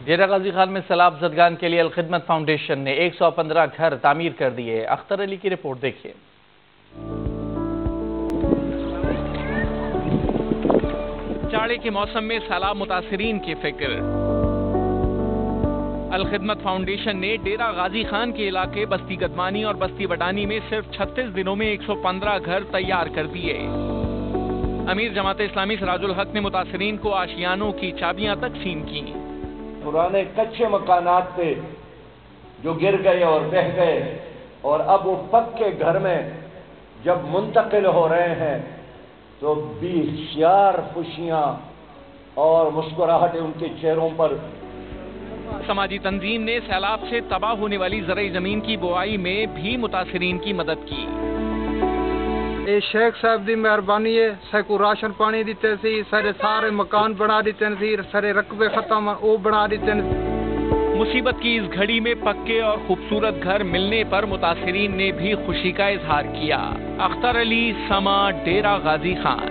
ڈیرہ غازی خان میں سیلاب زدگان کے لیے الخدمت فاؤنڈیشن نے 115 گھر تعمیر کر دیے۔ اختر علی کی رپورٹ دیکھیے۔ جاڑے کے موسم میں سیلاب متاثرین کی فکر۔ الخدمت فاؤنڈیشن نے ڈیرہ غازی خان کے علاقے بستی گدوانی اور بستی وڈانی میں صرف 36 دنوں میں 115 گھر تیار کر دیے۔ امیر جماعت اسلامی سراج الحق نے متاثرین کو آشیانوں کی چابیاں تقسیم کی۔ پرانے کچے مکانات تھے جو گر گئے اور بہہ گئے، اور اب وہ پکے گھر میں جب منتقل ہو رہے ہیں تو بے خوشیاں اور مسکراہٹیں ان کے چہروں پر۔ سماجی تنظیم نے سیلاب سے تباہ ہونے والی زرعی زمین کی بوائی میں بھی متاثرین کی مدد کی۔ شیخ صاحب دی مہربانی ہے، سکو راشن پانی دیتے سی، سارے مکان بنا دیتے سی، سارے رقبے ختم وہ بنا دیتے۔ مصیبت کی اس گھڑی میں پکے اور خوبصورت گھر ملنے پر متاثرین نے بھی خوشی کا اظہار کیا۔ اختر علی، سما، ڈیرہ غازی خان۔